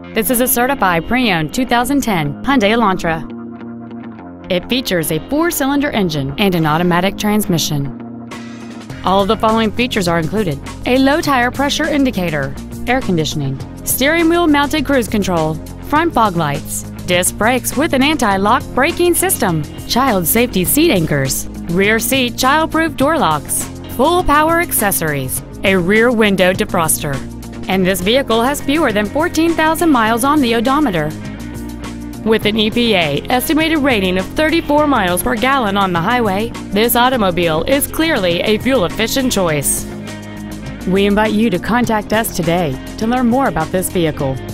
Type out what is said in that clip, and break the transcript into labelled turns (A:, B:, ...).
A: This is a certified pre-owned 2010 Hyundai Elantra. It features a 4-cylinder engine and an automatic transmission. All of the following features are included: a low tire pressure indicator, air conditioning, steering wheel mounted cruise control, front fog lights, disc brakes with an anti-lock braking system, child safety seat anchors, rear seat child-proof door locks, full power accessories, a rear window defroster, and this vehicle has fewer than 14,000 miles on the odometer. With an EPA estimated rating of 34 miles per gallon on the highway, this automobile is clearly a fuel-efficient choice. We invite you to contact us today to learn more about this vehicle.